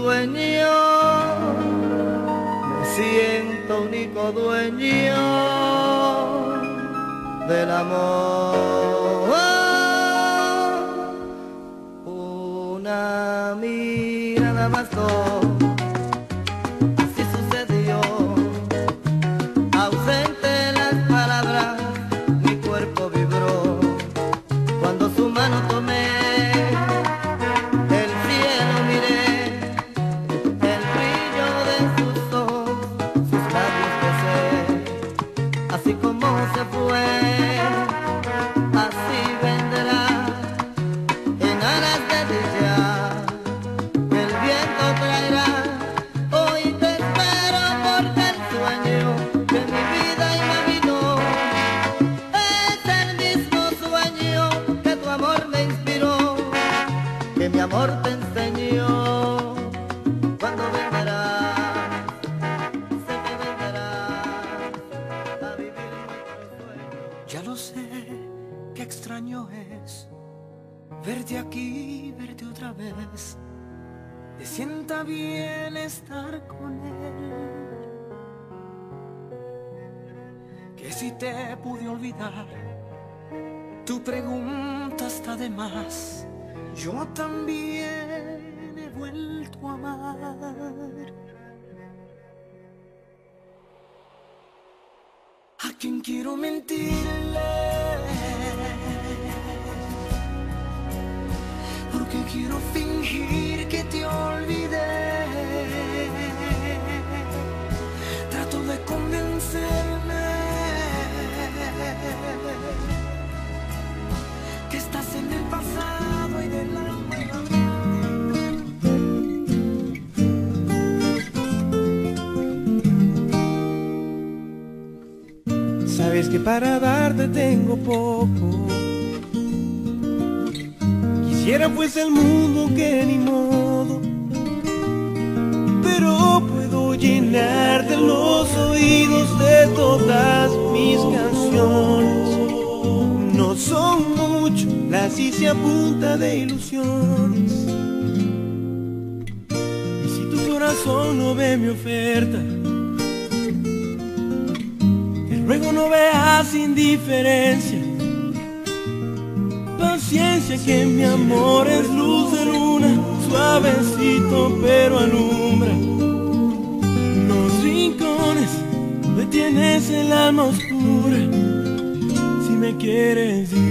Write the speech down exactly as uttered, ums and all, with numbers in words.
sueño, me siento único dueño del amor. Una mirada bastó, así sucedió. Ausente las palabras, mi cuerpo vibró cuando su mano tomé. El cielo miré, el brillo de sus ojos, sus labios besé. Así como se fue, así vendrá, en aras de dicha, el viento traerá. Hoy te espero porque el sueño que mi vida imaginó es el mismo sueño que tu amor me inspiró, que mi amor te enseñó. Cuando vendrás, sé que vendrás a vivir nuestro sueño. Ya lo sé, qué extraño es verte aquí, verte otra vez. Te sienta bien estar con él. Que si te pude olvidar, tu pregunta está de más. Yo también he vuelto a amar. ¿A quién quiero mentirle? Porque quiero fingir que te olvidé. Trato de convencerme que estás en el pasado y del alma. Sabes que para darte tengo poco. Quisiera pues el mundo que ni modo, pero puedo llenarte los oídos de todas mis canciones. No son mucho, las hice a punta de ilusiones. Y si tu corazón no ve mi oferta, ruego no veas indiferencia. Paciencia que mi amor es luz de luna, suavecito pero alumbra los rincones donde tienes el alma oscura. Si me quieres